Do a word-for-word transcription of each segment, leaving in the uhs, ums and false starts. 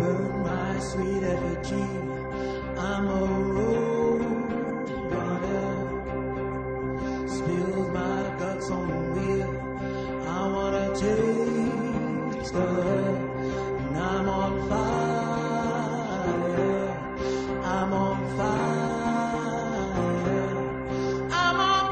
burn my sweet effigy. I'm a road runner, spilled my guts on the wheel. I wanna taste the hurt, and I'm on fire. I'm on fire. I'm on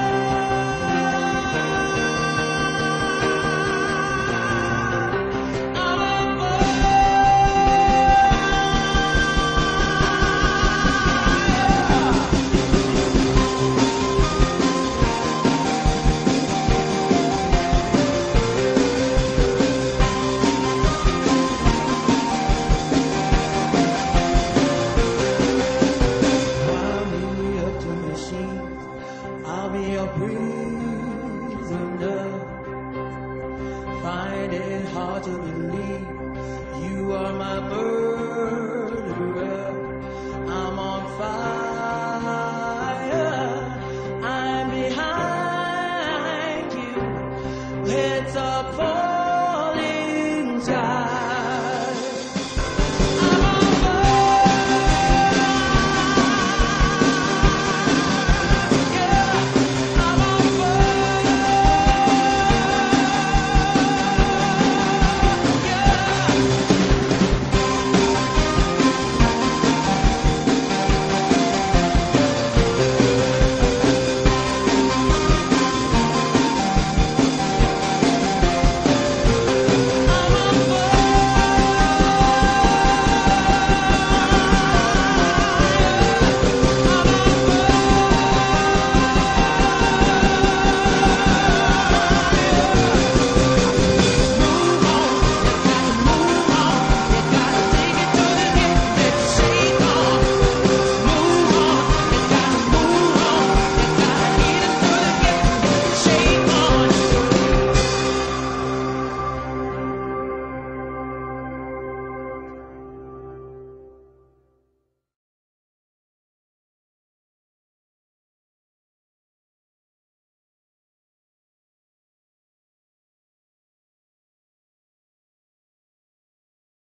I'll be a prisoner. Find it hard to believe you are my bird.